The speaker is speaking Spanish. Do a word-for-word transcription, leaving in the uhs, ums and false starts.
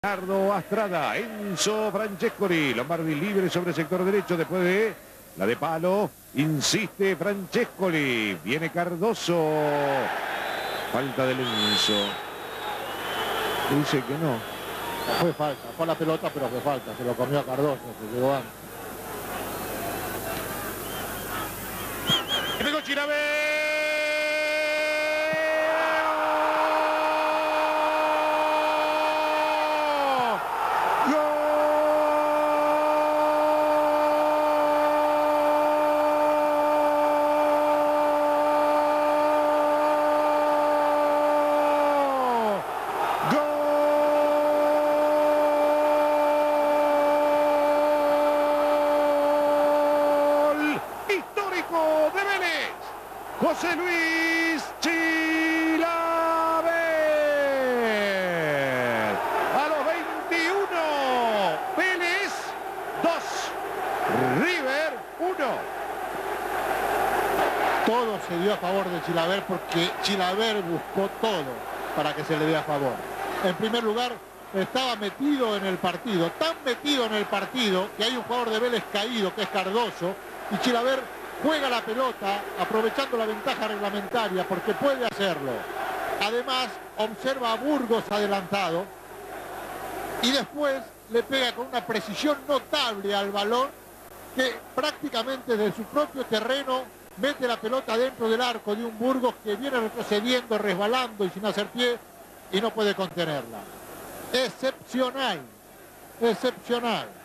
Leonardo Astrada, Enzo Francescoli, Lombardi libre sobre el sector derecho después de la de palo, insiste Francescoli, viene Cardoso, falta de Enzo, dice que no. Fue falta, fue la pelota pero fue falta, se lo comió a Cardoso, se llegó antes. Y pegó Chilaver. José Luis Chilaver. A los veintiuno, Vélez dos, River uno. Todo se dio a favor de Chilaver porque Chilaver buscó todo para que se le dé a favor. En primer lugar, estaba metido en el partido, tan metido en el partido que hay un jugador de Vélez caído que es Cardoso y Chilaver juega la pelota aprovechando la ventaja reglamentaria porque puede hacerlo. Además, observa a Burgos adelantado y después le pega con una precisión notable al balón que prácticamente desde su propio terreno mete la pelota dentro del arco de un Burgos que viene retrocediendo, resbalando y sin hacer pie y no puede contenerla. Excepcional, excepcional.